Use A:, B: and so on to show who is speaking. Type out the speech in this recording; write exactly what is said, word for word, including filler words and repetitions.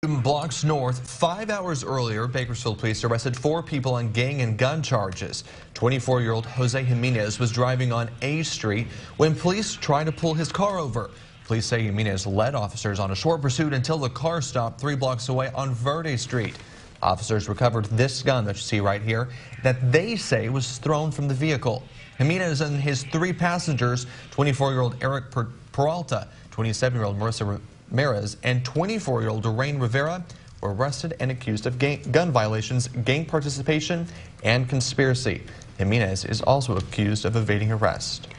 A: Blocks north, five hours earlier, Bakersfield police arrested four people on gang and gun charges. twenty-four-year-old Jose Jimenez was driving on A Street when police tried to pull his car over. Police say Jimenez led officers on a short pursuit until the car stopped three blocks away on Verde Street. Officers recovered this gun that you see right here that they say was thrown from the vehicle. Jimenez and his three passengers, twenty-four-year-old Eric per Peralta, twenty-seven-year-old Marissa Ramirez, and twenty-four-year-old Doreen Rivera, were arrested and accused of gang gun violations, gang participation, and conspiracy. Jimenez is also accused of evading arrest.